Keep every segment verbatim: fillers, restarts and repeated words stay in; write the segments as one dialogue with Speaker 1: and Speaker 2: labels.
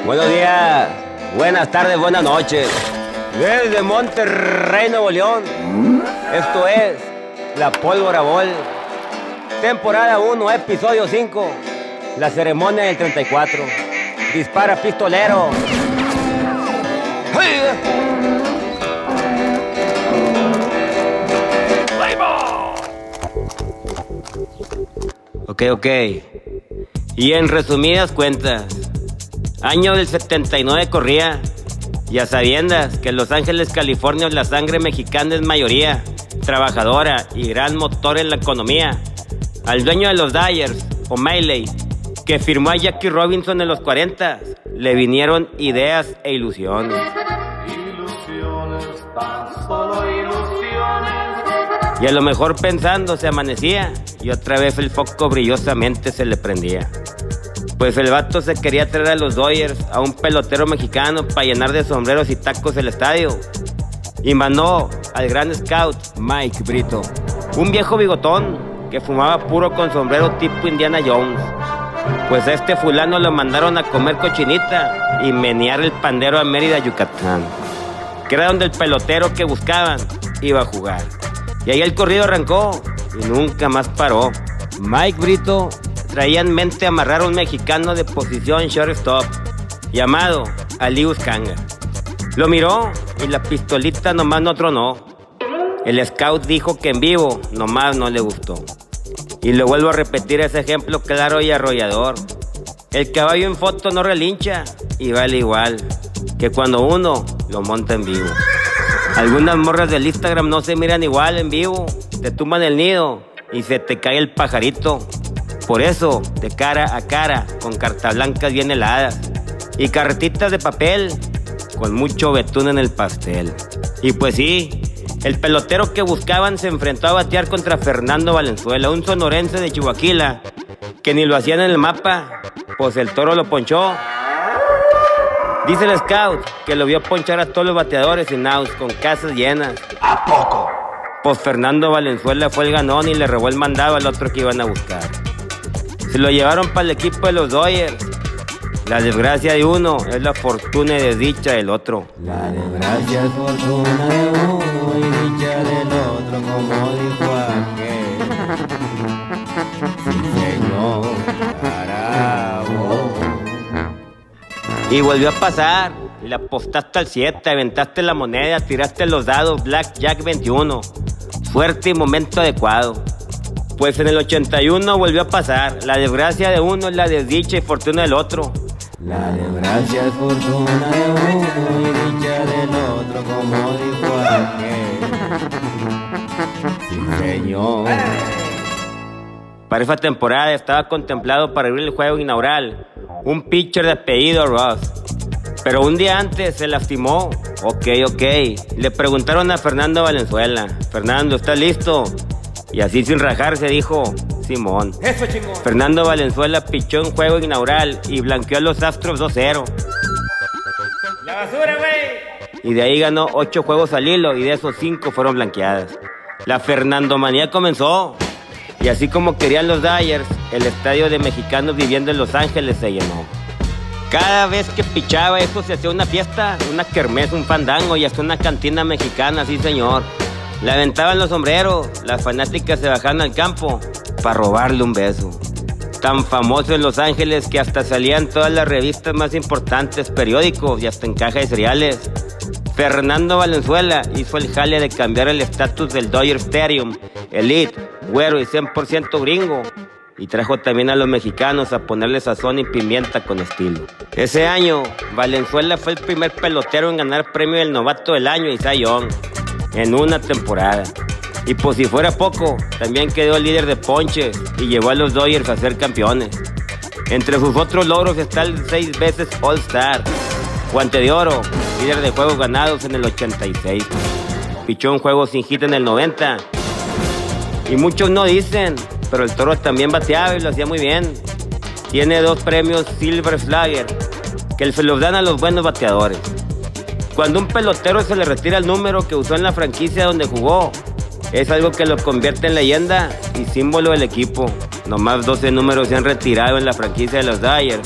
Speaker 1: Buenos días, buenas tardes, buenas noches. Desde Monterrey, Nuevo León, esto es La Pólvora Ball. Temporada uno, episodio cinco. La ceremonia del treinta y cuatro. Dispara pistolero. Ok, ok. Y en resumidas cuentas, año del setenta y nueve corría, y a sabiendas que en Los Ángeles, California, la sangre mexicana es mayoría, trabajadora y gran motor en la economía. Al dueño de los Dyers, O'Malley, que firmó a Jackie Robinson en los cuarenta, le vinieron ideas e ilusiones. Ilusiones, tan solo ilusiones. Y a lo mejor pensando se amanecía, y otra vez el foco brillosamente se le prendía. Pues el vato se quería traer a los Dodgers a un pelotero mexicano para llenar de sombreros y tacos el estadio. Y mandó al gran scout Mike Brito, un viejo bigotón que fumaba puro con sombrero tipo Indiana Jones. Pues a este fulano lo mandaron a comer cochinita y menear el pandero a Mérida, Yucatán, que era donde el pelotero que buscaban iba a jugar. Y ahí el corrido arrancó y nunca más paró. Mike Brito traía en mente amarrar a un mexicano de posición shortstop llamado Alius Kanga. Lo miró y la pistolita nomás no tronó. El scout dijo que en vivo nomás no le gustó. Y le vuelvo a repetir ese ejemplo claro y arrollador. El caballo en foto no relincha y vale igual que cuando uno lo monta en vivo. Algunas morras del Instagram no se miran igual en vivo. Te tumban el nido y se te cae el pajarito. Por eso, de cara a cara, con cartas blancas bien heladas y cartitas de papel, con mucho betún en el pastel. Y pues sí, el pelotero que buscaban se enfrentó a batear contra Fernando Valenzuela, un sonorense de Chihuahua, que ni lo hacían en el mapa, pues el toro lo ponchó. Dice el scout que lo vio ponchar a todos los bateadores en outs, con casas llenas. ¿A poco? Pues Fernando Valenzuela fue el ganón y le robó el mandado al otro que iban a buscar. Se lo llevaron para el equipo de los Dodgers. La desgracia de uno es la fortuna y desdicha del otro. La desgracia es fortuna de uno y dicha del otro, como dijo aquel. Sí, señor, carajo. Y volvió a pasar. Le apostaste al siete, aventaste la moneda, tiraste los dados, Blackjack veintiuno. Suerte y momento adecuado. Pues en el ochenta y uno volvió a pasar. La desgracia de uno es la desdicha y fortuna del otro. La desgracia es fortuna de uno y dicha del otro, como dijo aquel. Sí, señor. Para esa temporada estaba contemplado para abrir el juego inaugural un pitcher de apellido Ross. Pero un día antes se lastimó. Ok, ok. Le preguntaron a Fernando Valenzuela: Fernando, ¿estás listo? Y así sin rajarse dijo: Simón. Eso, chingón. Fernando Valenzuela pichó un juego inaugural y blanqueó a los Astros dos cero. ¡La basura, güey! Y de ahí ganó ocho juegos al hilo y de esos cinco fueron blanqueadas. La Fernandomanía comenzó. Y así como querían los Dyers, el estadio de mexicanos viviendo en Los Ángeles se llenó. Cada vez que pichaba esto se hacía una fiesta, una kermés, un fandango y hasta una cantina mexicana, sí señor. Le aventaban los sombreros, las fanáticas se bajaban al campo para robarle un beso. Tan famoso en Los Ángeles que hasta salían todas las revistas más importantes, periódicos y hasta en cajas de cereales. Fernando Valenzuela hizo el jale de cambiar el estatus del Dodger Stadium, elite, güero y cien por ciento gringo. Y trajo también a los mexicanos a ponerle sazón y pimienta con estilo. Ese año, Valenzuela fue el primer pelotero en ganar premio del novato del año y Cy Young en una temporada. Y por si fuera poco, también quedó líder de ponches y llevó a los Dodgers a ser campeones. Entre sus otros logros está el seis veces All-Star, guante de oro, líder de juegos ganados en el ochenta y seis. Pichó un juego sin hit en el noventa. Y muchos no dicen, pero el toro también bateaba y lo hacía muy bien. Tiene dos premios Silver Slugger, que se los dan a los buenos bateadores. Cuando un pelotero se le retira el número que usó en la franquicia donde jugó, es algo que lo convierte en leyenda y símbolo del equipo. Nomás doce números se han retirado en la franquicia de los Dyers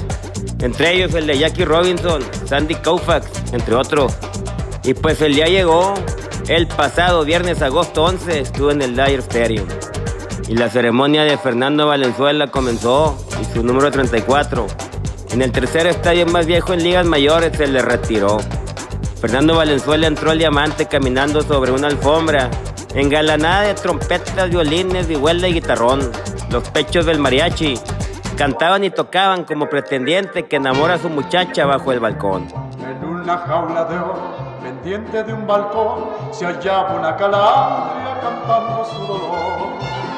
Speaker 1: Entre ellos el de Jackie Robinson, Sandy Koufax, entre otros. Y pues el día llegó. El pasado viernes, agosto once, estuvo en el Dodger Stadium. Y la ceremonia de Fernando Valenzuela comenzó, y su número treinta y cuatro. En el tercer estadio más viejo en ligas mayores se le retiró. Fernando Valenzuela entró al Diamante caminando sobre una alfombra, engalanada de trompetas, violines, vihuela y guitarrón. Los pechos del mariachi cantaban y tocaban como pretendiente que enamora a su muchacha bajo el balcón.
Speaker 2: En una jaula de oro, pendiente de un balcón, se hallaba una calandria cantando su dolor.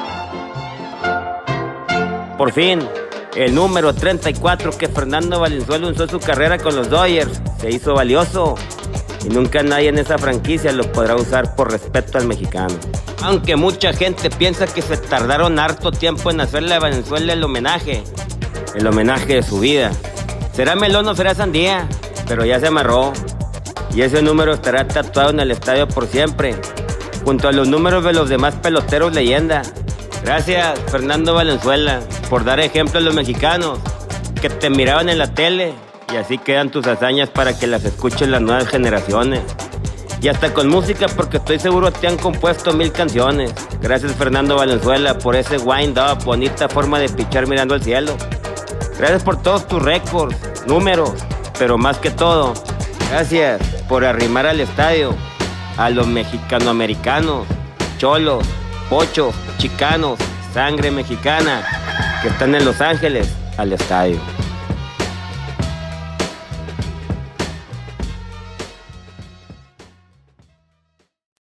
Speaker 1: Por fin, el número treinta y cuatro que Fernando Valenzuela usó en su carrera con los Dodgers se hizo valioso. Y nunca nadie en esa franquicia lo podrá usar por respeto al mexicano. Aunque mucha gente piensa que se tardaron harto tiempo en hacerle a Valenzuela el homenaje, el homenaje de su vida. Será melón o será sandía, pero ya se amarró. Y ese número estará tatuado en el estadio por siempre, junto a los números de los demás peloteros leyenda. Gracias, Fernando Valenzuela, por dar ejemplo a los mexicanos que te miraban en la tele. Y así quedan tus hazañas para que las escuchen las nuevas generaciones. Y hasta con música, porque estoy seguro te han compuesto mil canciones. Gracias, Fernando Valenzuela, por ese wind up, bonita forma de pichar mirando al cielo. Gracias por todos tus récords, números, pero más que todo, gracias por arrimar al estadio a los mexicanoamericanos, cholos, pochos, chicanos, sangre mexicana, que están en Los Ángeles, al estadio.